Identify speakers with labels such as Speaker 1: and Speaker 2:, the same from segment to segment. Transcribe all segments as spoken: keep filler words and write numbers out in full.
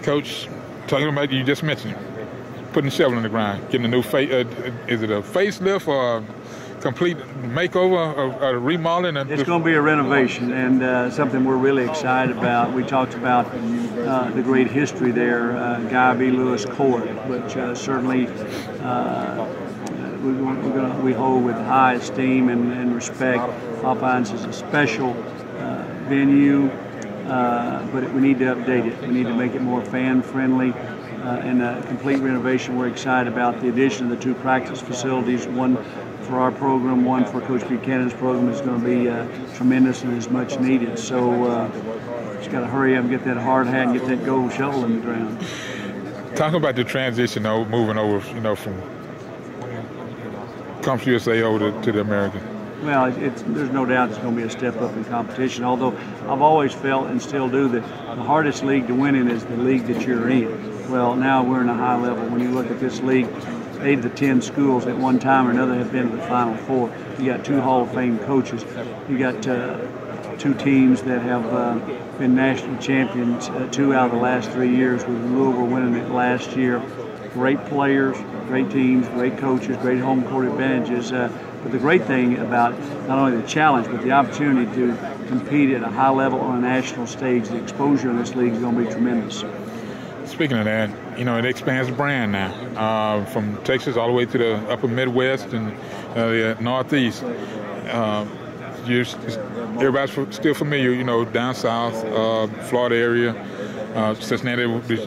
Speaker 1: Coach, talking about, you just mentioned putting the shovel in the ground, getting a new face. Uh, is it a facelift or a complete makeover or a remodeling?
Speaker 2: It's going to be a renovation, and uh, something we're really excited about. We talked about uh, the great history there, uh, Guy B. Lewis Court, which uh, certainly uh, we, we're gonna, we hold with high esteem and, and respect. Alpines is a special uh, venue, uh, but we need to update it. We need to make it more fan-friendly. Uh, and a complete renovation. We're excited about the addition of the two practice facilities, one for our program, one for Coach Buchanan's program. Is going to be uh, tremendous and is much needed. So uh, just got to hurry up and get that hard hat and get that gold shovel in the ground.
Speaker 1: Talk about the transition, though, moving over, you know, from Conference U S A over to, to the American.
Speaker 2: Well, it's, there's no doubt it's going to be a step up in competition, although I've always felt and still do that the hardest league to win in is the league that you're in. Well, now we're in a high level. When you look at this league, eight of the ten schools at one time or another have been to the Final Four. You got two Hall of Fame coaches. You got uh, two teams that have uh, been national champions uh, two out of the last three years, with Louisville winning it last year. Great players, great teams, great coaches, great home court advantages. Uh, But the great thing about not only the challenge, but the opportunity to compete at a high level on a national stage, the exposure in this league is going to be tremendous.
Speaker 1: Speaking of that, you know, it expands the brand now, uh, from Texas all the way to the upper Midwest and uh, the Northeast. Uh, you're, everybody's still familiar, you know, down south, uh, Florida area. Uh, Cincinnati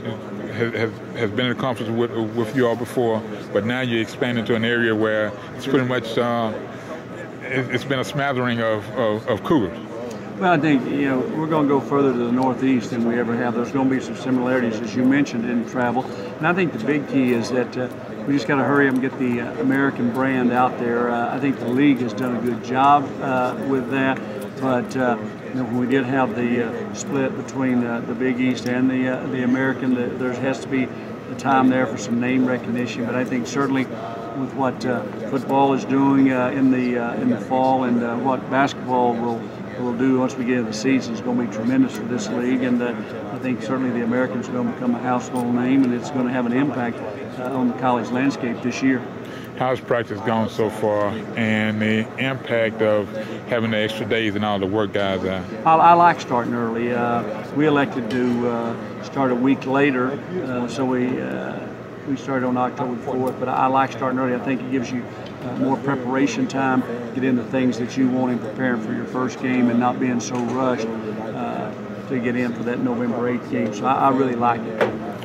Speaker 1: has, has been in a conference with, with you all before, but now you're expanding to an area where it's pretty much, uh, it's been a smattering of, of, of Cougars.
Speaker 2: Well, I think, you know, we're going to go further to the Northeast than we ever have. There's going to be some similarities, as you mentioned, in travel. And I think the big key is that uh, we just got to hurry up and get the uh, American brand out there. Uh, I think the league has done a good job uh, with that. But uh, you know, when we did have the uh, split between uh, the Big East and the uh, the American, the, there has to be a time there for some name recognition. But I think certainly with what uh, football is doing uh, in the uh, in the fall and uh, what basketball will will do once we get into the season is going to be tremendous for this league. And uh, I think certainly the Americans are going to become a household name, and it's going to have an impact uh, on the college landscape this year.
Speaker 1: How's practice gone so far, and the impact of having the extra days and all the work guys are?
Speaker 2: I, I like starting early. Uh, we elected to uh, start a week later, uh, so we uh, we started on October fourth. But I, I like starting early. I think it gives you uh, more preparation time, get into things that you want in preparing for your first game, and not being so rushed uh, to get in for that November eighth game. So I, I really like it.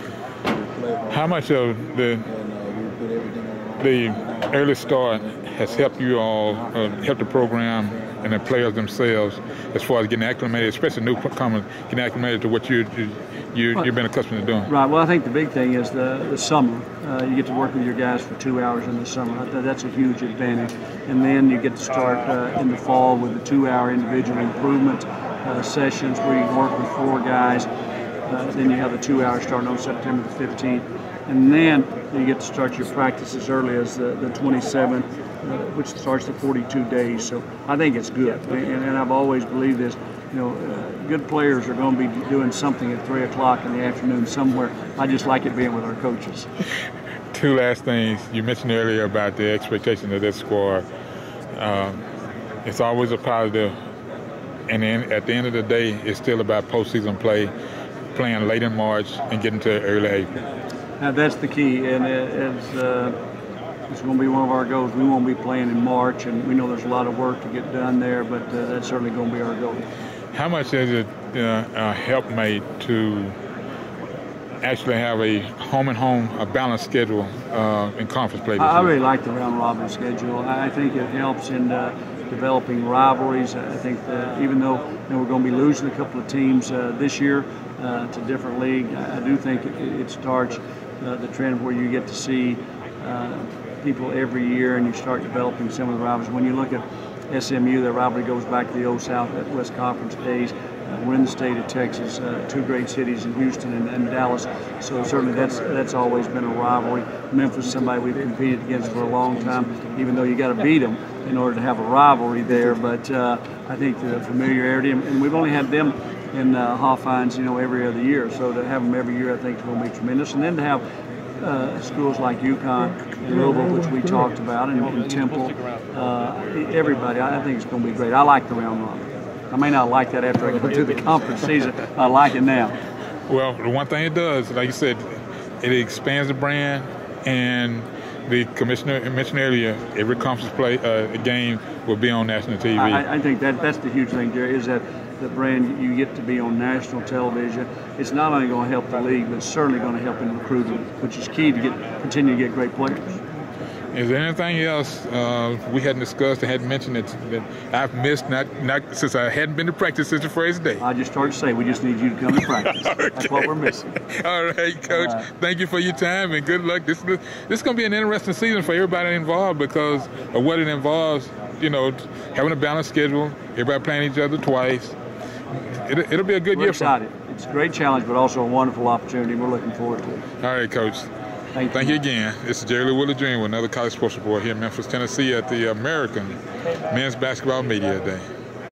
Speaker 1: How much of the the early start has helped you all, uh, help the program and the players themselves as far as getting acclimated, especially newcomers getting acclimated to what you, you, you,
Speaker 2: well,
Speaker 1: you've been accustomed to doing?
Speaker 2: Right. Well, I think the big thing is the, the summer. Uh, you get to work with your guys for two hours in the summer. I think that's a huge advantage. And then you get to start uh, in the fall with the two-hour individual improvement uh, sessions where you can work with four guys. Uh, then you have the two hours starting on September the fifteenth. And then you get to start your practice as early as the, the twenty-seventh, uh, which starts the forty-two days. So I think it's good. And, and I've always believed this. You know, uh, good players are going to be doing something at three o'clock in the afternoon somewhere. I just like it being with our coaches.
Speaker 1: Two last things. You mentioned earlier about the expectation of this squad. Um, it's always a positive. And then at the end of the day, it's still about postseason play, playing late in March and getting to early April.
Speaker 2: Now that's the key, and it's, uh, it's going to be one of our goals. We won't be playing in March, and we know there's a lot of work to get done there, but uh, that's certainly going to be our goal.
Speaker 1: How much is it uh, a helpmate to actually have a home and home, a balanced schedule uh, in conference play this
Speaker 2: I, I
Speaker 1: year?
Speaker 2: really like the round robin schedule. I think it helps in uh, developing rivalries. I think that even though you know, we're going to be losing a couple of teams uh, this year uh, to different league, I, I do think it, it starts Uh, the trend where you get to see uh, people every year and you start developing some of the rivalries. When you look at S M U, that rivalry goes back to the old Southwest Conference days. Uh, we're in the state of Texas, uh, two great cities in Houston and, and Dallas, so certainly that's that's always been a rivalry. Memphis, somebody we've competed against for a long time, even though you got to beat them in order to have a rivalry there. But uh, I think the familiarity, and we've only had them in uh, Hawthorne's, you know, every other year. So to have them every year, I think is going to be tremendous. And then to have uh, schools like UConn and Louisville, which we talked about, and, and Temple, uh, everybody, I think it's going to be great. I like the round robin. I may not like that after I go through the conference season. I like it now.
Speaker 1: Well, the one thing it does, like you said, it expands the brand, and the commissioner mentioned earlier, every conference play uh, game will be on national T V.
Speaker 2: I, I think that that's the huge thing, Jerry, is that the brand, you get to be on national television. It's not only going to help the league, but it's certainly going to help in recruiting, which is key to get continue to get great players.
Speaker 1: Is there anything else uh, we hadn't discussed and hadn't mentioned that, that I've missed, not not since I hadn't been to practice since the first day?
Speaker 2: I just started to say we just need you to come to practice. Okay. That's what we're missing.
Speaker 1: All right, Coach. All right. Thank you for your time and good luck. This, this is going to be an interesting season for everybody involved because of what it involves, you know, having a balanced schedule, everybody playing each other twice. It, it'll be a good
Speaker 2: we're
Speaker 1: year.
Speaker 2: Excited. For It's a great challenge, but also a wonderful opportunity. We're looking forward to it.
Speaker 1: All right, Coach.
Speaker 2: Thank you.
Speaker 1: Thank you again. This is Jerry Lee Willard Junior with another college sports report here in Memphis, Tennessee at the American Men's Basketball Media Day.